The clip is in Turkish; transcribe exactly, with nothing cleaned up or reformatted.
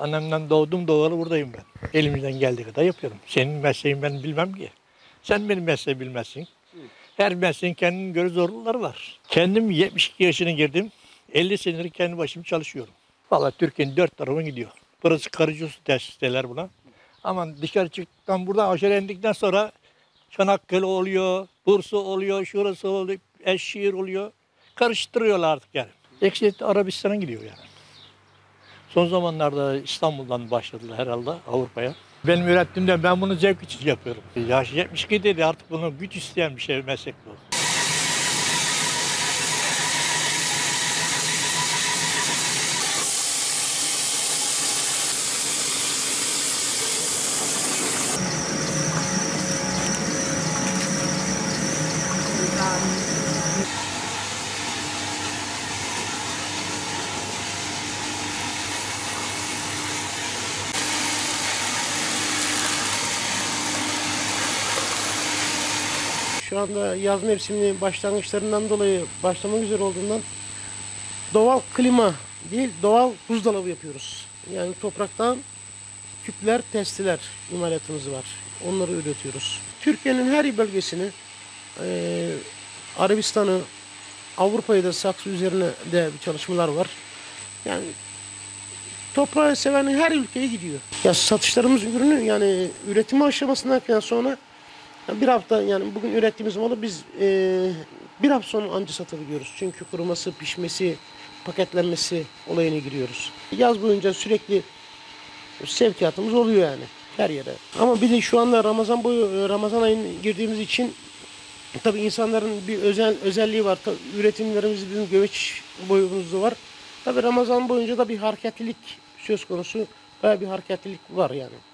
Annemden doğdum doğalı buradayım ben. Elimizden geldiği kadar yapıyorum. Senin mesleğin ben bilmem ki. Sen benim mesleği bilmezsin. Her mesleğin kendine göre zorlukları var. Kendim yetmiş iki yaşına girdim. elli senedir kendi başım çalışıyorum. Vallahi Türkiye'nin dört tarafına gidiyor. Burası karıcı su tesis derler buna. Ama dışarı çıktıktan buradan aşağı indikten sonra Çanakkale oluyor, Bursa oluyor, şurası oluyor, Eşşehir oluyor. Karıştırıyorlar artık yani. Eksik Arabistan'a gidiyor yani. Son zamanlarda İstanbul'dan başladılar herhalde Avrupa'ya. Benim ürettiğimde ben bunu zevk için yapıyorum. Yaş yetmiş iki dedi, artık bunu güç isteyen bir şey, meslek bu. Şu anda yaz mevsiminin başlangıçlarından dolayı başlamak üzere olduğundan doğal klima değil, doğal buzdolabı yapıyoruz. Yani topraktan küpler, testiler imalatımız var. Onları üretiyoruz. Türkiye'nin her bölgesini, e, Arabistan'ı, Avrupa'yı da saksı üzerine de bir çalışmalar var. Yani toprağı seven her ülkeye gidiyor. Ya satışlarımız ürünü yani üretimi aşamasından sonra bir hafta yani bugün ürettiğimiz malı biz e, bir hafta sonra anca satabiliyoruz. Çünkü kuruması, pişmesi, paketlenmesi olayına giriyoruz. Yaz boyunca sürekli sevkiyatımız oluyor yani her yere. Ama bir de şu anda Ramazan boyu Ramazan ayına girdiğimiz için tabii insanların bir özel özelliği var. Tabii üretimlerimiz bizim göveç boyumuzda var. Tabii Ramazan boyunca da bir hareketlilik söz konusu. Bayağı bir hareketlilik var yani.